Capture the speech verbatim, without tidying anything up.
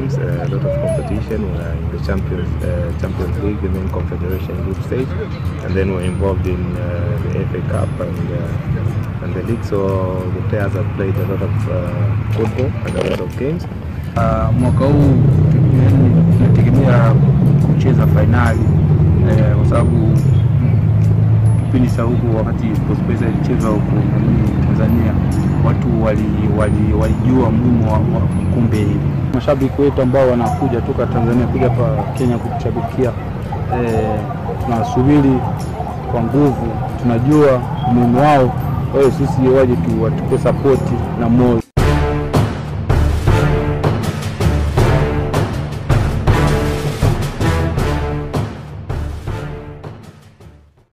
games, uh, a lot of competition. We are in the Champions uh, Champions League, the main confederation group stage, and then we're involved in uh, the F A Cup and uh, and the league. So the players have played a lot of uh, football and a lot of games. Uh, mwaka huu tunategemea kucheza finali eh, kwa sababu kipindi cha huku wakati Sportpesa ilicheza huko Tanzania, watu walijua wali, wali umuhimu wa kombe hili. Mashabiki wetu ambao wanakuja toka Tanzania kuja hapa Kenya kutushabikia, eh, tunasubiri kwa nguvu, tunajua umuhimu wao. Kwa hiyo sisi waje tu watupe support na moyo.